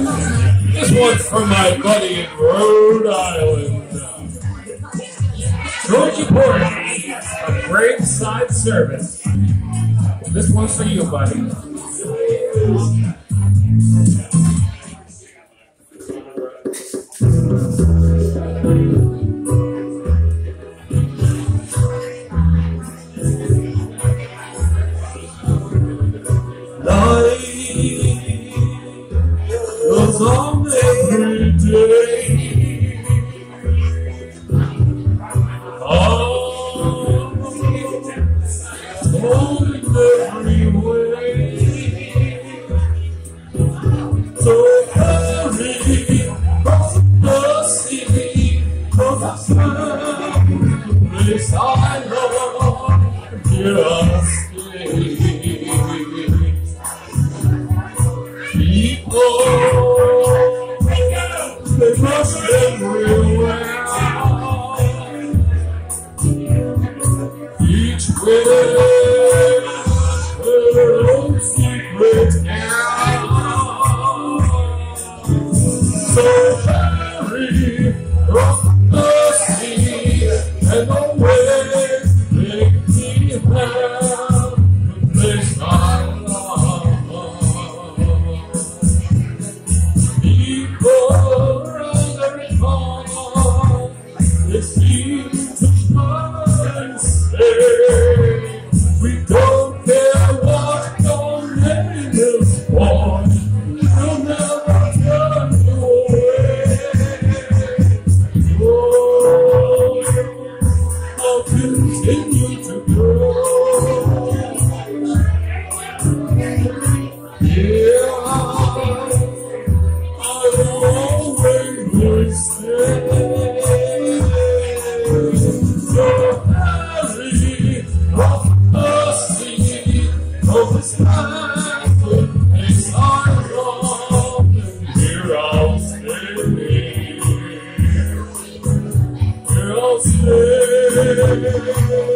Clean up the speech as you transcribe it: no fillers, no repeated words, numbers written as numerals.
This one's for my buddy in Rhode Island. Georgie Porgy, a graveside service. This one's for you, buddy. Goes on every day. Oh, in every way. So hurry from the city, 'cause I found this I know. Here I stay. They must everywhere. Each way her own secret air. So hurry from the sea and away, make me have the place I love. They seem to try and say, we don't care what your name is for, we'll never turn you away. Oh, I'll continue to grow. Yeah, I'll always stay. This time, it's our love, and here I'll stay. Here I'll stay.